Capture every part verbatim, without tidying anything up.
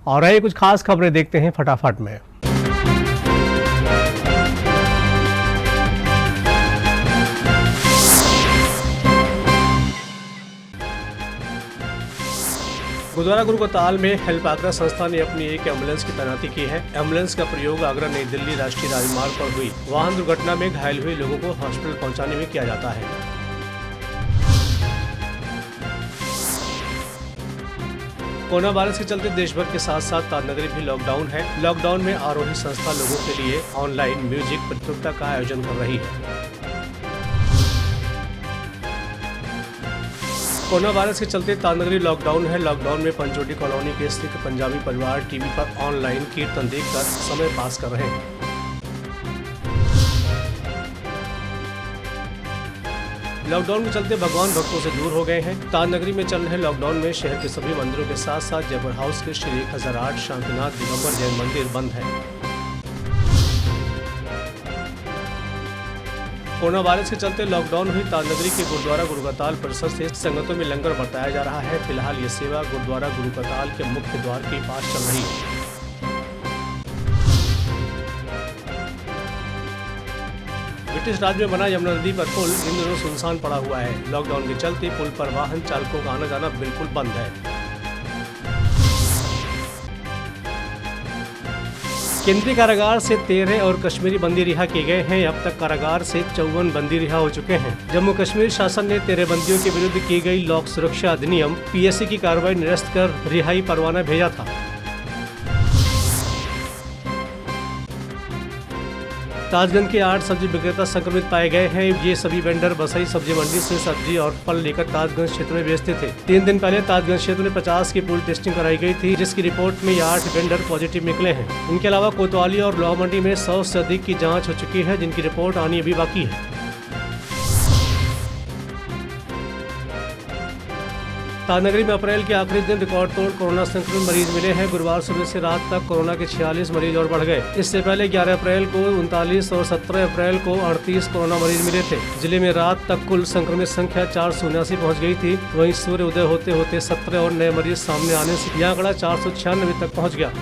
और आइए कुछ खास खबरें देखते हैं फटाफट में। गुरुद्वारा गुरुकताल में हेल्प आगरा संस्था ने अपनी एक एम्बुलेंस की तैनाती की है। एम्बुलेंस का प्रयोग आगरा नई दिल्ली राष्ट्रीय राजमार्ग पर हुई वाहन दुर्घटना में घायल हुए लोगों को हॉस्पिटल पहुंचाने में किया जाता है। कोरोना वायरस के चलते देश भर के साथ साथ ताजनगरी भी लॉकडाउन है। लॉकडाउन में आरोही संस्था लोगों के लिए ऑनलाइन म्यूजिक प्रतियोगिता का आयोजन कर रही है। कोरोना वायरस के चलते ताजनगरी लॉकडाउन है। लॉकडाउन में पंचवटी कॉलोनी के स्थित पंजाबी परिवार टीवी पर ऑनलाइन कीर्तन देखकर समय पास कर रहे हैं। लॉकडाउन के चलते भगवान भक्तों से दूर हो गए हैं। ताजनगरी में चल रहे लॉकडाउन में शहर के सभी मंदिरों के साथ साथ जयपुर हाउस के श्री एक हजार आठ शांतिनाथ दिगंबर जैन मंदिर बंद है। कोरोना वायरस के चलते लॉकडाउन हुई ताजनगरी के गुरुद्वारा गुरुकताल परिसर से संगतों में लंगर बरताया जा रहा है। फिलहाल ये सेवा गुरुद्वारा गुरुकताल के मुख्य द्वार के पास चल रही है। ब्रिटिश राज में बना यमुना नदी पर पुल इन दिनों सुनसान पड़ा हुआ है। लॉकडाउन के चलते पुल पर वाहन चालकों का आना जाना बिल्कुल बंद है। केंद्रीय कारागार से तेरह और कश्मीरी बंदी रिहा किए गए हैं। अब तक कारागार से चौवन बंदी रिहा हो चुके हैं। जम्मू कश्मीर शासन ने तेरह बंदियों के विरुद्ध की गई लोक सुरक्षा अधिनियम पी एस सी की कार्रवाई निरस्त कर रिहाई परवाना भेजा था। ताजगंज के आठ सब्जी विक्रेता संक्रमित पाए गए हैं। ये सभी वेंडर बसई सब्जी मंडी से सब्जी और फल लेकर ताजगंज क्षेत्र में बेचते थे। तीन दिन पहले ताजगंज क्षेत्र में पचास की पूल टेस्टिंग कराई गई थी, जिसकी रिपोर्ट में ये आठ वेंडर पॉजिटिव निकले हैं। इनके अलावा कोतवाली और लोहा मंडी में सौ से अधिक की जाँच हो चुकी है, जिनकी रिपोर्ट आनी अभी बाकी है। ताजनगरी में अप्रैल के आखिरी दिन रिकॉर्ड तोड़ कोरोना संक्रमित मरीज मिले हैं। गुरुवार सुबह से रात तक कोरोना के छियालीस मरीज और बढ़ गए। इससे पहले ग्यारह अप्रैल को उनतालीस और सत्रह अप्रैल को अड़तीस कोरोना मरीज मिले थे। जिले में रात तक कुल संक्रमित संख्या चार सौ उन्यासी पहुँच गई थी। वहीं सूर्य उदय होते होते सत्रह और नए मरीज सामने आने से यह आंकड़ा चार सौ छियानवे तक पहुँच गया।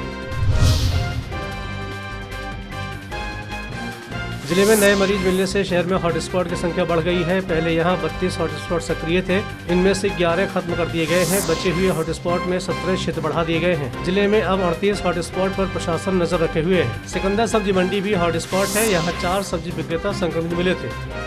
जिले में नए मरीज मिलने से शहर में हॉटस्पॉट की संख्या बढ़ गई है। पहले यहां बत्तीस हॉटस्पॉट सक्रिय थे, इनमें से ग्यारह खत्म कर दिए गए हैं। बचे हुए हॉटस्पॉट में सत्रह क्षेत्र बढ़ा दिए गए हैं। जिले में अब अड़तीस हॉटस्पॉट पर प्रशासन नजर रखे हुए है। सिकंदर सब्जी मंडी भी हॉटस्पॉट है। यहाँ चार सब्जी विक्रेता संक्रमित मिले थे।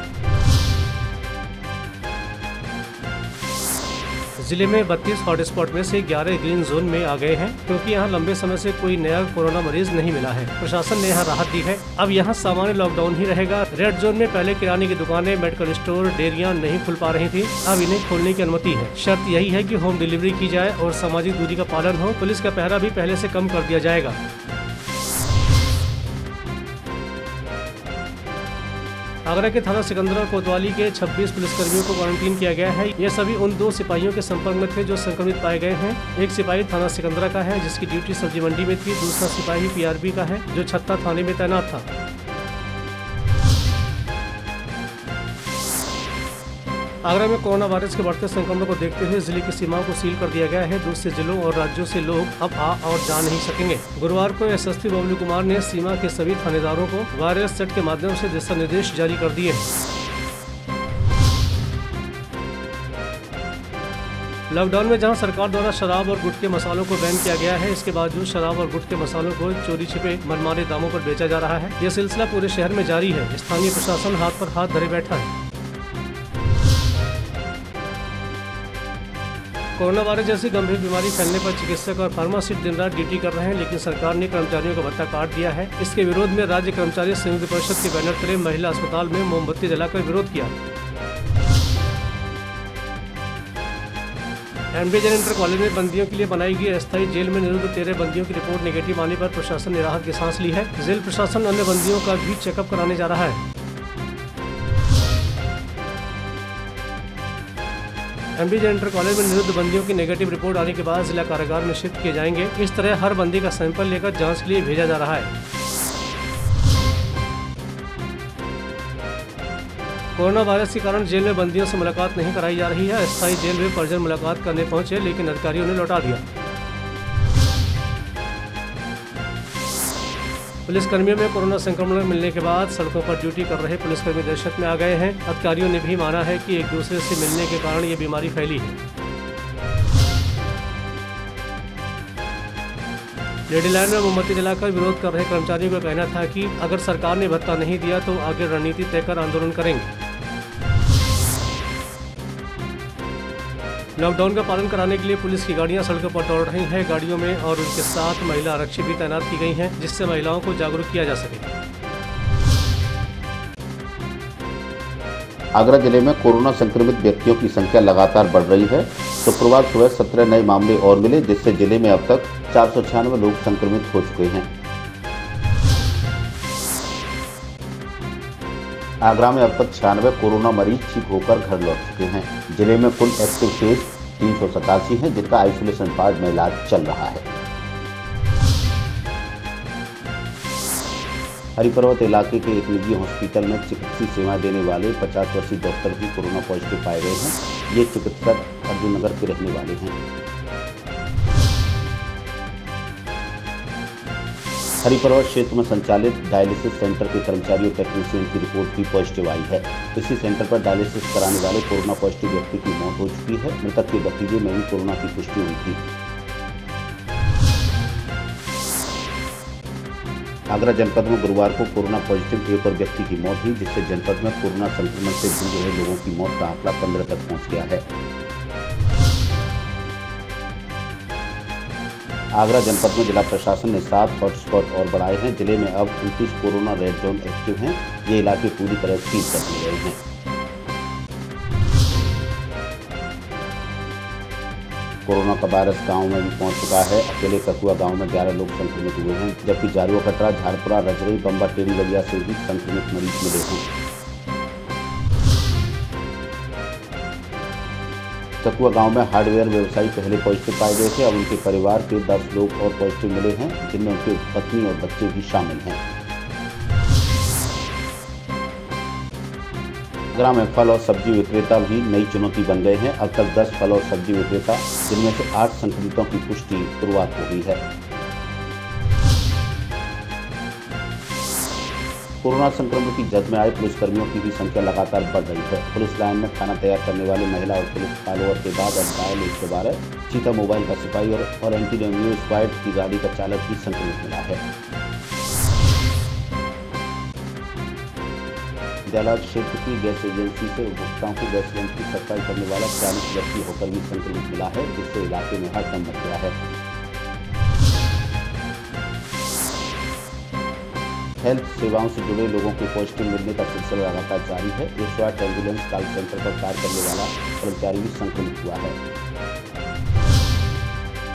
जिले में बत्तीस हॉटस्पॉट में से ग्यारह ग्रीन जोन में आ गए हैं, क्योंकि यहाँ लंबे समय से कोई नया कोरोना मरीज नहीं मिला है। प्रशासन ने यहाँ राहत दी है। अब यहाँ सामान्य लॉकडाउन ही रहेगा। रेड जोन में पहले किराने की दुकानें, मेडिकल स्टोर, डेयरियां नहीं खुल पा रही थी, अब इन्हें खोलने की अनुमति है। शर्त यही है कि होम डिलीवरी की जाए और सामाजिक दूरी का पालन हो। पुलिस का पहरा भी पहले से कम कर दिया जाएगा। आगरा के थाना सिकंदरा और कोतवाली के छब्बीस पुलिसकर्मियों को क्वारंटीन किया गया है। ये सभी उन दो सिपाहियों के संपर्क में थे जो संक्रमित पाए गए हैं। एक सिपाही थाना सिकंदरा का है, जिसकी ड्यूटी सब्जी मंडी में थी। दूसरा सिपाही पी आर बी का है, जो छत्ता थाने में तैनात था। आगरा में कोरोना वायरस के बढ़ते संक्रमण को देखते हुए जिले की सीमाओं को सील कर दिया गया है। दूसरे जिलों और राज्यों से लोग अब आ और जा नहीं सकेंगे। गुरुवार को S S P Bablu Kumar ने सीमा के सभी थानेदारों को वायरस सेट के माध्यम से दिशा निर्देश जारी कर दिए हैं। लॉकडाउन में जहां सरकार द्वारा शराब और गुटखे मसालों को बैन किया गया है, इसके बावजूद शराब और गुटखे मसालों को चोरी छिपे मनमाने दामों पर बेचा जा रहा है। यह सिलसिला पूरे शहर में जारी है। स्थानीय प्रशासन हाथ पर हाथ धरे बैठा है। कोरोना वायरस जैसी गंभीर बीमारी फैलने पर चिकित्सक और फार्मासिस्ट दिन रात ड्यूटी कर रहे हैं, लेकिन सरकार ने कर्मचारियों का भत्ता काट दिया है। इसके विरोध में राज्य कर्मचारी संयुक्त परिषद के बैनर तले महिला अस्पताल में मोमबत्ती जलाकर विरोध किया। M D Jain inter college में बंदियों के लिए बनाई गई अस्थायी जेल में निरुद्ध तेरह बंदियों की रिपोर्ट नेगेटिव आने पर प्रशासन ने राहत की सांस ली है। जेल प्रशासन अन्य बंदियों का भी चेकअप कराने जा रहा है। M D Jain inter college में निरुद्ध बंदियों की नेगेटिव रिपोर्ट आने के बाद जिला कारागार में शिफ्ट किए जाएंगे। इस तरह हर बंदी का सैंपल लेकर जांच के लिए भेजा जा रहा है। कोरोना वायरस के कारण जेल में बंदियों से मुलाकात नहीं कराई जा रही है। अस्थायी जेल में परिजन मुलाकात करने पहुंचे, लेकिन अधिकारियों ने लौटा दिया। पुलिसकर्मियों में कोरोना संक्रमण मिलने के बाद सड़कों पर ड्यूटी कर रहे पुलिसकर्मी दहशत में आ गए हैं। अधिकारियों ने भी माना है कि एक दूसरे से मिलने के कारण ये बीमारी फैली है। लेडी लाइन में मोमबत्ती जलाकर विरोध कर रहे कर्मचारियों का कहना था कि अगर सरकार ने भत्ता नहीं दिया तो आगे रणनीति तय कर आंदोलन करेंगे। लॉकडाउन का पालन कराने के लिए पुलिस की गाड़ियां सड़कों पर दौड़ रही हैं। गाड़ियों में और उनके साथ महिला आरक्षी भी तैनात की गई हैं, जिससे महिलाओं को जागरूक किया जा सके। आगरा जिले में कोरोना संक्रमित व्यक्तियों की संख्या लगातार बढ़ रही है। शुक्रवार सुबह सत्रह नए मामले और मिले, जिससे जिले में अब तक चार सौ छियानवे लोग संक्रमित हो चुके हैं। आगरा में अब तक छियानवे कोरोना मरीज ठीक होकर घर लौट चुके हैं। जिले में कुल एक्टिव केस तीन सौ सतासी है, जिनका आइसोलेशन वार्ड में इलाज चल रहा है। हरिपर्वत इलाके के एक निजी हॉस्पिटल में चिकित्सीय सेवा देने वाले पचास वर्षीय डॉक्टर भी कोरोना पॉजिटिव पाए गए हैं। ये चिकित्सक अर्जुन नगर के रहने वाले हैं। हरिपर्वत क्षेत्र में संचालित डायलिसिस सेंटर के कर्मचारी और टेक्नीशियन की रिपोर्ट भी पॉजिटिव आई है। इसी सेंटर पर डायलिसिस कराने वाले कोरोना पॉजिटिव व्यक्ति की मौत हो चुकी है। मृतक के भतीजे में भी कोरोना की पुष्टि हुई थी। आगरा जनपद में गुरुवार को कोरोना पॉजिटिव एक और व्यक्ति की मौत हुई, जिससे जनपद में कोरोना संक्रमण से जूझ रहे लोगों की मौत का आंकड़ा पंद्रह तक पहुंच गया है। आगरा जनपद में जिला प्रशासन ने सात हॉटस्पॉट और बढ़ाए हैं। जिले में अब उनतीस कोरोना रेड जोन एक्टिव हैं। ये इलाके पूरी तरह सील कर दिए गए हैं। कोरोना का वायरस गांव में भी पहुंच चुका है। अकेले ककुआ गांव में ग्यारह लोग संक्रमित हुए हैं, जबकि जारुआ कटरा, झारपुरा, रजरई, बम्बा, टेरी वलिया से भी संक्रमित मरीज मिले हैं। ककुआ गांव में हार्डवेयर व्यवसायी पहले पॉजिटिव पाए गए थे। अब उनके परिवार के दस लोग और पॉजिटिव मिले हैं, जिनमें उनकी पत्नी और बच्चे भी शामिल हैं। आगरा में फल और सब्जी विक्रेता भी नई चुनौती बन गए हैं। अब तक दस फल और सब्जी विक्रेता, जिनमें से आठ संक्रमितों की पुष्टि शुरुआत हो गई है। कोरोना संक्रमण की जद में आए पुलिसकर्मियों की भी संख्या लगातार बढ़ रही है। पुलिस लाइन में खाना तैयार करने वाली महिला और पुलिस फॉलोअर के बाद अब डायल एक सौ बारह, चीता मोबाइल का सिपाही और, और एंटी डेंगू स्क्वाड की गाड़ी का चालक भी संक्रमित मिला है। दयाला क्षेत्र की गैस एजेंसी से उपभोक्ताओं को गैस सिलेंडर की सप्लाई करने वाला चालीस व्यक्ति होकर भी संक्रमित मिला है, जिससे इलाके में हड़कंप मच गया है। हेल्थ सेवाओं से जुड़े लोगों के पॉजिटिव मिलने का सिलसिला लगातार जारी है। एक सौ आठ एम्बुलेंस कॉल सेंटर पर कार्य करने वाला कर्मचारी भी संक्रमित हुआ है।